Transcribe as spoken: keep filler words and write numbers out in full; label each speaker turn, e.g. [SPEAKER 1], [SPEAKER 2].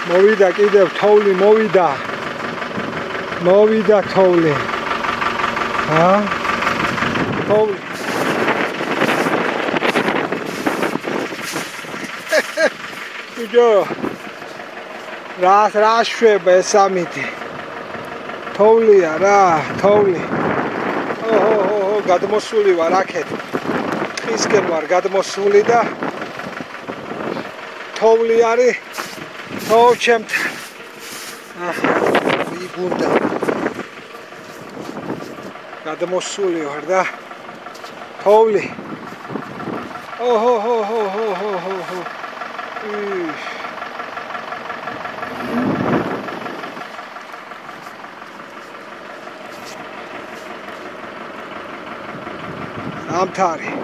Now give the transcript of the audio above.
[SPEAKER 1] მოვიდა კიდევ თოვლი მოვიდა მოვიდა თოვლი ა თოვლი იჯო რას რა შვება ეს ამითი თოვლია რა თოვლი ოჰო გადმოსული ვარ აქეთ ხისკენ ვარ გადმოსული და თოვლი არის თო ჩემთან აჰა ვიგუნდა გადმოსული ვარ და თოვლი ოჰო ამთარი